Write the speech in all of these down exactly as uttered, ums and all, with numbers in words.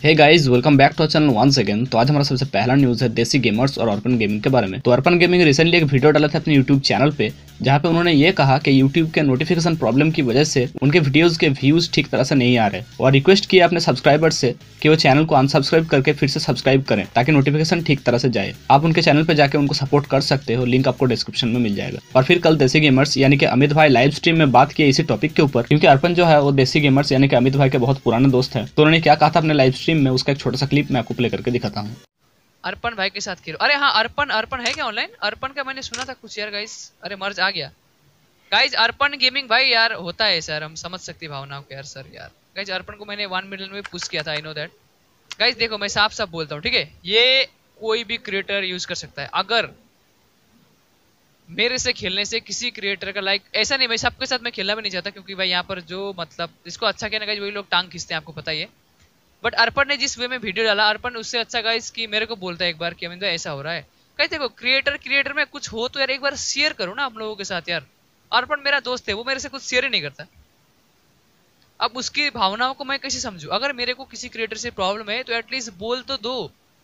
Hey guys, welcome back to our channel once again. तो आज हमारा सबसे पहला न्यूज़ है देसी गेमर्स और अर्पन गेमिंग के बारे में। तो अर्पन गेमिंग रिसेंटली एक वीडियो डाला था अपने यूट्यूब चैनल पे, जहाँ पे उन्होंने ये कहा कि यूट्यूब के नोटिफिकेशन प्रॉब्लम की वजह से उनके वीडियोस के व्यूज ठीक तरह से नहीं आ रहे, और रिक्वेस्ट किया अपने सब्सक्राइबर्स से कि वो चैनल को अनसब्सक्राइब करके फिर से सब्सक्राइब करें ताकि नोटिफिकेशन ठीक तरह से जाए। आप उनके चैनल पे जाके उनको सपोर्ट कर सकते हो, लिंक आपको डिस्क्रिप्शन में मिल जाएगा। और फिर कल देसी गेमर्स यानी कि अमित भाई लाइव स्ट्रीम में बात किया इसी टॉपिक के ऊपर, क्योंकि अर्पन जो है वो देसी गेमर्स यानी कि अमित भाई के बहुत पुराने दोस्त हैं। तो उन्होंने क्या कहा था अपने लाइव स्ट्रीम में, उसका एक छोटा सा क्लिप मैं आपको प्ले करके दिखाता हूँ। अर्पन भाई के साथ खेलो। अरे हाँ, अर्पन अर्पन है क्या ऑनलाइन? अर्पन का मैंने सुना था कुछ यार गाइस। अरे मर्ज आ गया गाइस। अर्पन गेमिंग भाई यार होता है सर, हम समझ सकती भावनाओं को यार सर। यार गाइस अर्पन को मैंने वन मिलियन में पुश किया था, आई नो दैट गाइस। देखो मैं साफ साफ बोलता हूँ, ठीक है, ये कोई भी क्रिएटर यूज कर सकता है। अगर मेरे से खेलने से किसी क्रिएटर का लाइक ऐसा नहीं, मैं सबके साथ मैं खेलना भी नहीं चाहता, क्योंकि भाई यहाँ पर जो मतलब इसको अच्छा कहना गाइस वही लोग टांग खींचते हैं, आपको पता ही है। बट अर्पन ने जिस वे में वीडियो डाला, अर्पन उससे अच्छा गाइस कि मेरे को बोलता है एक बार कि अमित ऐसा हो रहा है। गाइस देखो, क्रिएटर क्रिएटर में कुछ हो तो यार एक बार शेयर करो ना हम लोगों के साथ यार। अर्पन मेरा दोस्त है, वो मेरे से कुछ शेयर ही नहीं करता। अब उसकी भावनाओं को मैं कैसे समझूं? अगर मेरे को किसी क्रिएटर से प्रॉब्लम है तो एटलीस्ट बोल तो दो,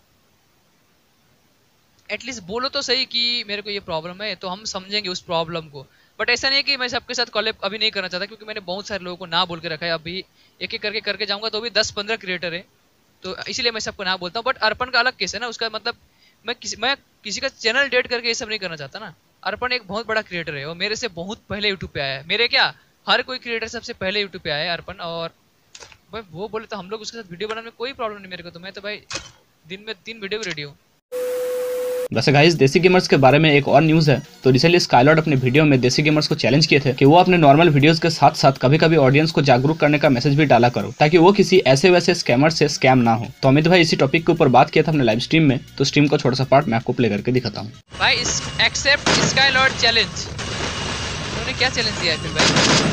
एटलीस्ट बोलो तो सही कि मेरे को ये प्रॉब्लम है, तो हम समझेंगे उस प्रॉब्लम को। बट ऐसा नहीं है कि मैं सबके साथ कॉलेब अभी नहीं करना चाहता, क्योंकि मैंने बहुत सारे लोगों को ना बोल के रखा है। अभी एक एक करके करके जाऊंगा तो भी दस पंद्रह क्रिएटर है, तो इसीलिए मैं सबको ना बोलता हूँ। बट अर्पन का अलग केस है ना, उसका मतलब मैं किसी मैं किसी का चैनल डेट करके ये सब नहीं करना चाहता ना। अर्पन एक बहुत बड़ा क्रिएटर है, वो मेरे से बहुत पहले यूट्यूब पे आया है। मेरे क्या हर कोई क्रिएटर सबसे पहले यूट्यूब पे आया है अर्पन। और भाई वो बोले तो हम लोग उसके साथ वीडियो बनाने में कोई प्रॉब्लम नहीं मेरे को। तो मैं तो भाई दिन में तीन वीडियो भी रेडी हूँ। वैसे गाइस देसी गेमर्स के बारे में एक और न्यूज़ है। तो रिसेंटली स्काईलॉर्ड अपने वीडियो में देसी गेमर्स को चैलेंज किए थे कि वो अपने नॉर्मल वीडियोस के साथ साथ कभी कभी ऑडियंस को जागरूक करने का मैसेज भी डाला करो, ताकि वो किसी ऐसे वैसे स्कैमर से स्कैम ना हो। तो अमित भाई इसी टॉपिक के ऊपर बात किया था अपने लाइव स्ट्रीम में। तो स्ट्रीम का छोटा सा पार्ट मैं आपको प्ले करके दिखाता हूँ। भाई एक्सेप्ट स्काईलॉर्ड चैलेंज, उन्होंने क्या चैलेंज दिया है फिर भाई?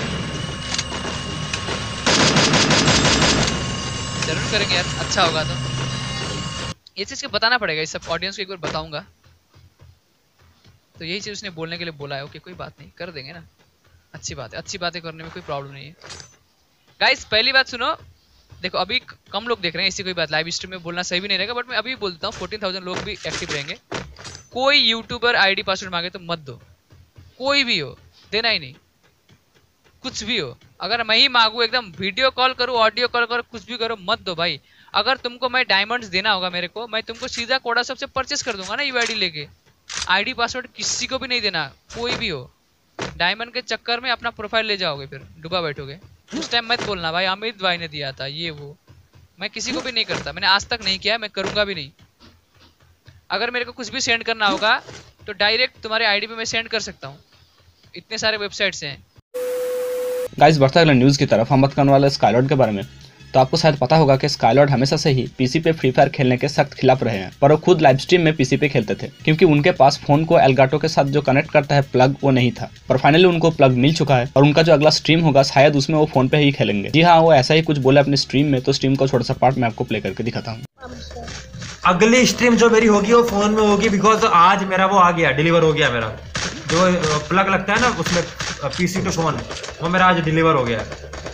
जरूर करेंगे यार, अच्छा होगा। तो ये चीज को बताना पड़ेगा, इस सब ऑडियंस को एक बार बताऊंगा। तो यही चीज उसने बोलने के लिए बोला है। ओके कोई बात नहीं, कर देंगे ना, अच्छी बात है। अच्छी बातें करने में कोई प्रॉब्लम नहीं है गाइस। पहली बात सुनो, देखो अभी कम लोग देख रहे हैं, इसी कोई बात लाइव स्ट्रीम में बोलना सही भी नहीं रहेगा, बट मैं अभी बोलता हूँ फोर्टीन थाउजेंड लोग भी एक्टिव रहेंगे। कोई यूट्यूबर आईडी पासवर्ड मांगे तो मत दो, कोई भी हो, देना ही नहीं। कुछ भी हो, अगर मैं ही मांगू एकदम वीडियो कॉल करूँ, ऑडियो कॉल करो, कुछ भी करो, मत दो भाई। अगर तुमको मैं डायमंड्स देना होगा मेरे को, मैं तुमको सीधा कोडा सबसे परचेस कर दूंगा ना यूआईडी लेके। आईडी पासवर्ड किसी को भी नहीं देना, कोई भी हो। डायमंड के चक्कर में अपना प्रोफाइल ले जाओगे, फिर डूबा बैठोगे। उस टाइम मत बोलना भाई अमित भाई ने दिया था ये वो। मैं किसी को भी नहीं करता, मैंने आज तक नहीं किया, मैं करूंगा भी नहीं। अगर मेरे को कुछ भी सेंड करना होगा तो डायरेक्ट तुम्हारे आईडी पे मैं सेंड कर सकता हूँ, इतने सारे वेबसाइट्स हैं। गाइस बढ़ते अगले न्यूज़ की तरफ हम बात करने वाले स्काईलॉर्ड के बारे में। तो आपको शायद पता होगा कि स्काईलॉर्ड हमेशा से ही पीसी पे फ्री फायर खेलने के सख्त खिलाफ रहे हैं, पर वो खुद लाइव स्ट्रीम में पीसी पे खेलते थे, क्योंकि उनके पास फोन को एल्गाटो के साथ जो कनेक्ट करता है प्लग वो नहीं था। पर फाइनली उनको प्लग मिल चुका है, और उनका जो अगला स्ट्रीम होगा शायद उसमें वो फोन पे ही खेलेंगे। जी हाँ, वो ऐसा ही कुछ बोले अपने स्ट्रीम में। तो स्ट्रीम का छोटा सा पार्ट मैं आपको प्ले करके दिखाता हूँ। अगली स्ट्रीम जो मेरी होगी वो फोन में होगी, बिकॉज आज मेरा वो आ गया, डिलीवर हो गया। मेरा जो प्लग लगता है ना उसमें पीसी टू फोन, वो मेरा आज डिलीवर हो गया।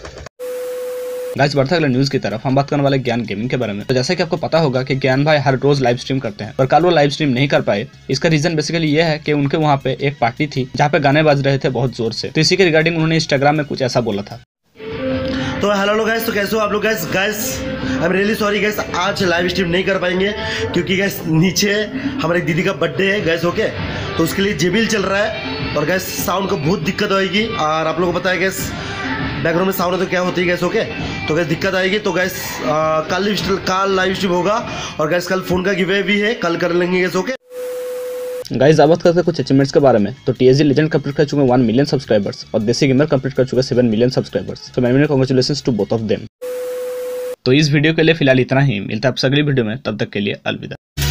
गाइस बढ़ते अगले न्यूज़ की तरफ हम बात करने वाले ज्ञान गेमिंग के बारे में। तो जैसा कि आपको पता होगा कि ज्ञान भाई हर रोज लाइव स्ट्रीम करते हैं, पर कल वो लाइव स्ट्रीम नहीं कर पाए। इसका रीजन बेसिकली ये है कि उनके वहाँ पे एक पार्टी थी जहाँ पे गाने बज रहे थे बहुत जोर से। तो इसी के रिगार्डिंग उन्होंने इंस्टाग्राम में कुछ ऐसा बोला था। तो हेलो गाइस, तो कैसे हो आप लोग guys? Guys I am really sorry guys, आज लाइव स्ट्रीम नहीं कर पाएंगे, क्योंकि गाइस नीचे हमारे दीदी का बर्थडे है गाइस। ओके, तो उसके लिए जेबीएल चल रहा है, और गाइस साउंड को बहुत दिक्कत होगी। और आप लोगों को पता है गाइस बैकग्राउंड में साउंड है तो क्या होती है गाइस। ओके, तो गाइस दिक्कत आएगी। तो गाइस कल कल लाइव स्ट्रीम होगा, और गाइस कल फोन का गिवे भी है, कल कर लेंगे गाइस। ओके गाइस अब बात करते हैं कुछ अचीवमेंट्स के बारे में। तो टीएसजी लेजेंड कंप्लीट कर चुके हैं वन मिलियन सब्सक्राइबर्स, और देसी गेमर कंप्लीट कर चुके हैं सेवन मिलियन सब्सक्राइबर्स। तो मैंने congratulations to both of them. तो इस वीडियो के लिए फिलहाल इतना ही, मिलता है आपसे अगली वीडियो में, तब तक के लिए अलविदा।